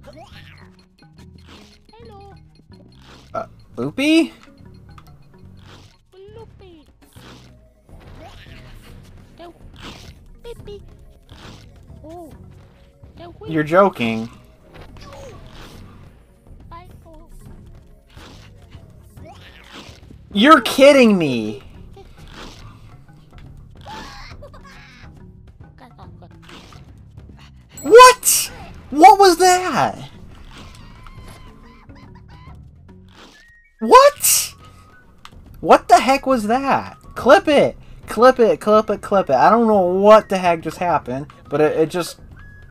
Hello. Loopy? Loopy. No. Baby. Oh. No. You're joking. Bye. Oh. You're kidding me! What? What was that? What? What the heck was that? Clip it! Clip it, clip it, clip it. I don't know what the heck just happened, but it just